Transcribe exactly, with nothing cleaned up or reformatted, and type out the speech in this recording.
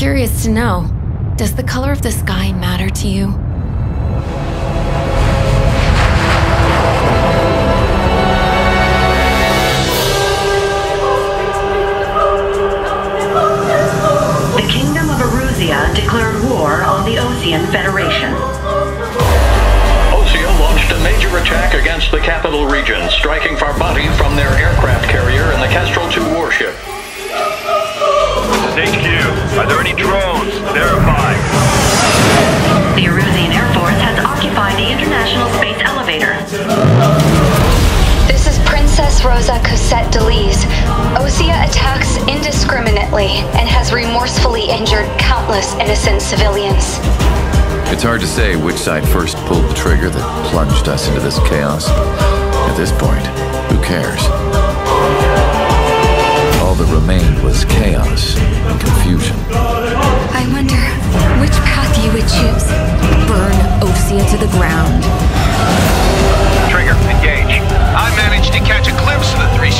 curious to know, does the color of the sky matter to you? The Kingdom of Erusea declared war on the Osean Federation. Osea launched a major attack against the capital region, striking Farbati from their aircraft carrier and the Kestrel two warship. This is H Q. Are there any drones? Verify. The Erusian Air Force has occupied the International Space Elevator. This is Princess Rosa Cosette Delise. Osea attacks indiscriminately and has remorsefully injured countless innocent civilians. It's hard to say which side first pulled the trigger that plunged us into this chaos. At this point, who cares? All that remained was chaos and confusion. I wonder which path you would choose. Burn Osea to the ground. Trigger, engage. I managed to catch a glimpse of the three